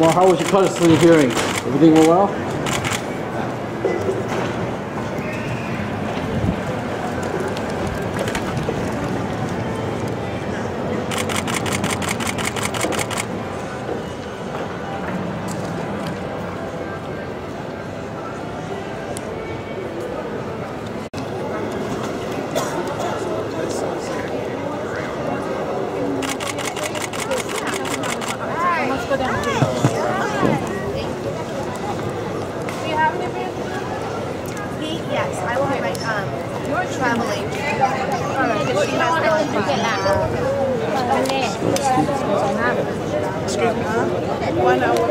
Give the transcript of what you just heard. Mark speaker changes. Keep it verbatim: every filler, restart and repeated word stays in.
Speaker 1: Lamar, how was your custody hearing? Everything went well?
Speaker 2: Yes, I will be like, um, you're traveling. Because she has no Excuse me, huh? One hour.